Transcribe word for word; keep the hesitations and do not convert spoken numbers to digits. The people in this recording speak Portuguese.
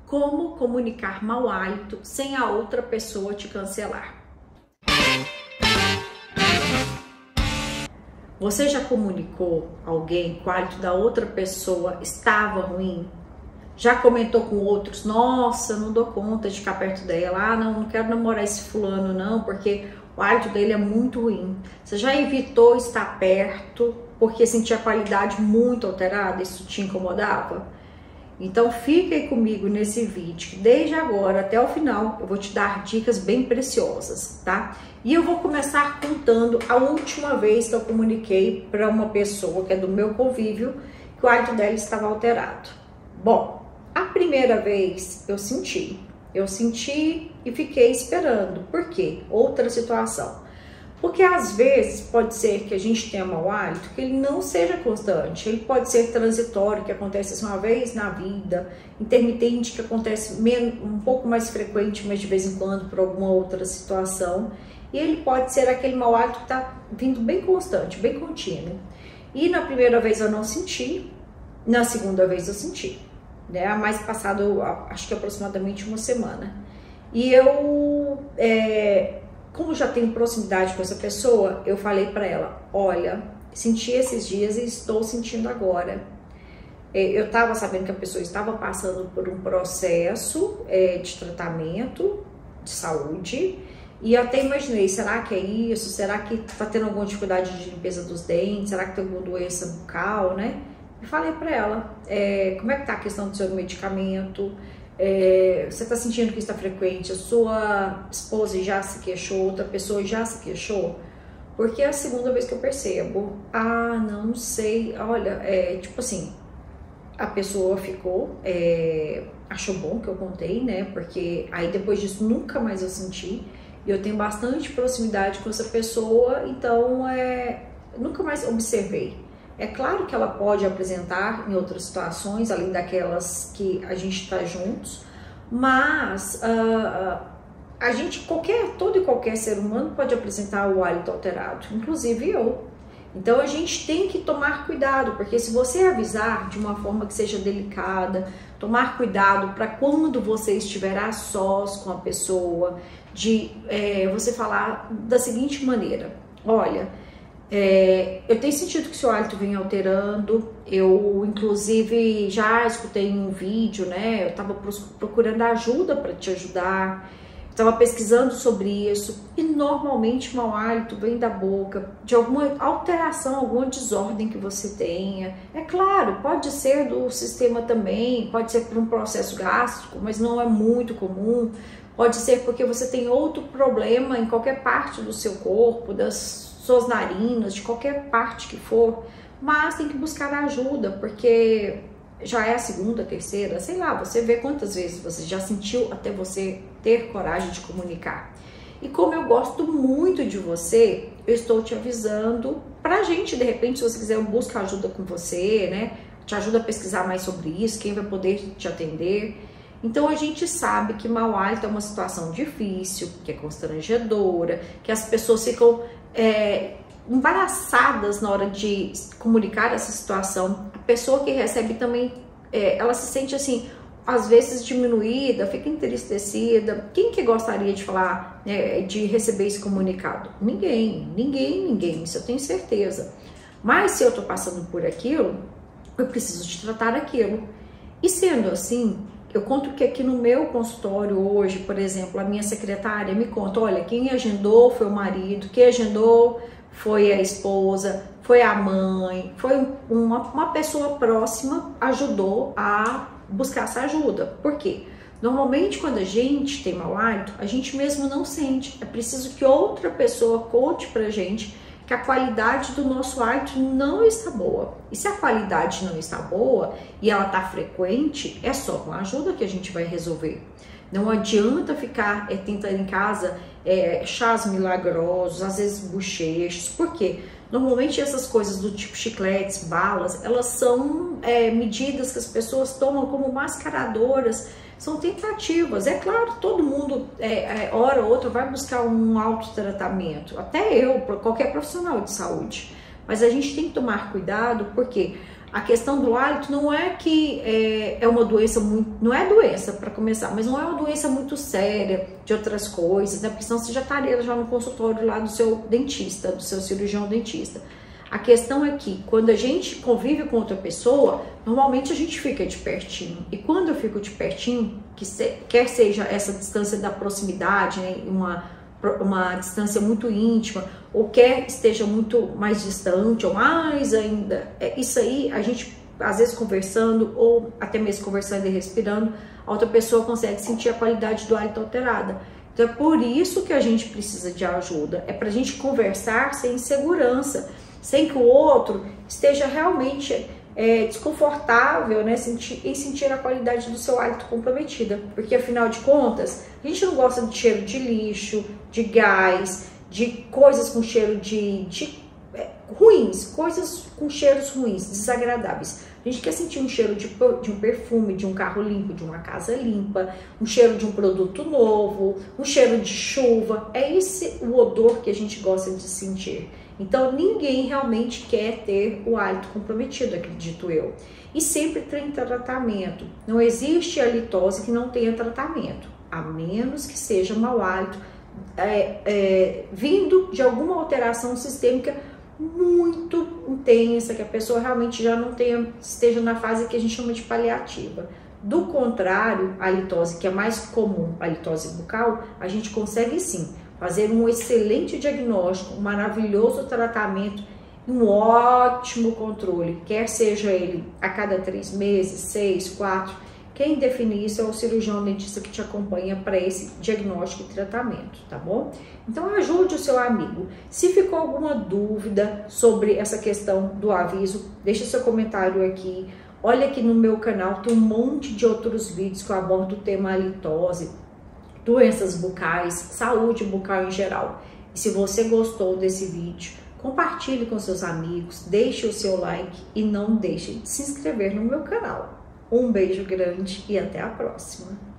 Como comunicar mau hálito sem a outra pessoa te cancelar. Você já comunicou a alguém que o hálito da outra pessoa estava ruim? Já comentou com outros? Nossa, não dou conta de ficar perto dela. Ah, não, não quero namorar esse fulano não, porque o hálito dele é muito ruim. Você já evitou estar perto porque sentia a qualidade muito alterada? Isso te incomodava? Então fica aí comigo nesse vídeo, desde agora até o final eu vou te dar dicas bem preciosas, tá? E eu vou começar contando a última vez que eu comuniquei para uma pessoa que é do meu convívio que o hálito dela estava alterado. Bom, a primeira vez eu senti, eu senti e fiquei esperando. Por quê? Outra situação. Porque às vezes pode ser que a gente tenha mau hálito, que ele não seja constante, ele pode ser transitório, que acontece uma vez na vida, intermitente, que acontece um pouco mais frequente, mas de vez em quando por alguma outra situação, e ele pode ser aquele mau hálito que está vindo bem constante, bem contínuo. E na primeira vez eu não senti, na segunda vez eu senti, né? Mais passado, acho que aproximadamente uma semana. E eu... É, como já tenho proximidade com essa pessoa, eu falei para ela, olha, senti esses dias e estou sentindo agora. Eu estava sabendo que a pessoa estava passando por um processo é, de tratamento de saúde e eu até imaginei, será que é isso? Será que está tendo alguma dificuldade de limpeza dos dentes? Será que tem alguma doença bucal, né? E falei para ela, é, como é que tá a questão do seu medicamento? É, você está sentindo que está frequente, a sua esposa já se queixou, outra pessoa já se queixou? Porque é a segunda vez que eu percebo, ah, não, não sei, olha, é tipo assim, a pessoa ficou, é, achou bom que eu contei, né, porque aí depois disso nunca mais eu senti, e eu tenho bastante proximidade com essa pessoa, então é, nunca mais observei. É claro que ela pode apresentar em outras situações, além daquelas que a gente está juntos, mas uh, a gente, qualquer, todo e qualquer ser humano pode apresentar o hálito alterado, inclusive eu. Então a gente tem que tomar cuidado, porque se você avisar de uma forma que seja delicada, tomar cuidado para quando você estiver a sós com a pessoa, de é, você falar da seguinte maneira, olha, É, eu tenho sentido que o seu hálito vem alterando, eu inclusive já escutei um vídeo, né, eu estava procurando ajuda para te ajudar, estava pesquisando sobre isso e normalmente o mau hálito vem da boca, de alguma alteração, alguma desordem que você tenha. É claro, pode ser do sistema também, pode ser por um processo gástrico, mas não é muito comum, pode ser porque você tem outro problema em qualquer parte do seu corpo, das suas narinas, de qualquer parte que for, mas tem que buscar ajuda, porque já é a segunda, terceira, sei lá, você vê quantas vezes você já sentiu até você ter coragem de comunicar. E como eu gosto muito de você, eu estou te avisando pra gente, de repente, se você quiser, eu busco ajuda com você, né? Te ajuda a pesquisar mais sobre isso, quem vai poder te atender. Então a gente sabe que mau hálito é uma situação difícil, que é constrangedora, que as pessoas ficam é, embaraçadas na hora de comunicar essa situação. A pessoa que recebe também, é, ela se sente assim, às vezes diminuída, fica entristecida. Quem que gostaria de falar, é, de receber esse comunicado? Ninguém, ninguém, ninguém, isso eu tenho certeza. Mas se eu tô passando por aquilo, eu preciso de tratar aquilo. E sendo assim, eu conto que aqui no meu consultório hoje, por exemplo, a minha secretária me conta, olha, quem agendou foi o marido, quem agendou foi a esposa, foi a mãe, foi uma, uma pessoa próxima ajudou a buscar essa ajuda. Por quê? Normalmente quando a gente tem mau hálito, a gente mesmo não sente, é preciso que outra pessoa conte pra gente que a qualidade do nosso hálito não está boa. E se a qualidade não está boa e ela está frequente, é só com a ajuda que a gente vai resolver. Não adianta ficar é, tentando em casa é, chás milagrosos, às vezes bochechos. Por quê? Normalmente essas coisas do tipo chicletes, balas, elas são é, medidas que as pessoas tomam como mascaradoras, são tentativas. É claro, todo mundo, é, é, hora ou outra, vai buscar um autotratamento, até eu, qualquer profissional de saúde. Mas a gente tem que tomar cuidado, porque A questão do hálito não é que é, é uma doença muito, não é doença para começar, mas não é uma doença muito séria de outras coisas, né? Porque senão você já estaria já no consultório lá do seu dentista, do seu cirurgião dentista. A questão é que quando a gente convive com outra pessoa, normalmente a gente fica de pertinho. E quando eu fico de pertinho, que se, quer seja essa distância da proximidade, né, uma, uma distância muito íntima, ou quer esteja muito mais distante, ou mais ainda, é, isso aí a gente, às vezes conversando, ou até mesmo conversando e respirando, a outra pessoa consegue sentir a qualidade do hálito alterada. Então é por isso que a gente precisa de ajuda, é pra gente conversar sem insegurança, sem que o outro esteja realmente é, desconfortável, né, sentir, em sentir a qualidade do seu hálito comprometida. Porque, afinal de contas, a gente não gosta de cheiro de lixo, de gás, de coisas com cheiro de, de é, ruins, coisas com cheiros ruins, desagradáveis. A gente quer sentir um cheiro de, de um perfume, de um carro limpo, de uma casa limpa, um cheiro de um produto novo, um cheiro de chuva. É esse o odor que a gente gosta de sentir. Então, ninguém realmente quer ter o hálito comprometido, acredito eu. E sempre tem tratamento. Não existe halitose que não tenha tratamento, a menos que seja mau hálito é, é, vindo de alguma alteração sistêmica muito intensa, que a pessoa realmente já não tenha, esteja na fase que a gente chama de paliativa. Do contrário, a halitose, que é mais comum, a halitose bucal, a gente consegue sim fazer um excelente diagnóstico, um maravilhoso tratamento e um ótimo controle, quer seja ele a cada três meses, seis, quatro. Quem define isso é o cirurgião dentista que te acompanha para esse diagnóstico e tratamento, tá bom? Então ajude o seu amigo. Se ficou alguma dúvida sobre essa questão do aviso, deixa seu comentário aqui. Olha aqui no meu canal, tem um monte de outros vídeos que eu abordo o tema halitose, doenças bucais, saúde bucal em geral. E se você gostou desse vídeo, compartilhe com seus amigos, deixe o seu like e não deixe de se inscrever no meu canal. Um beijo grande e até a próxima!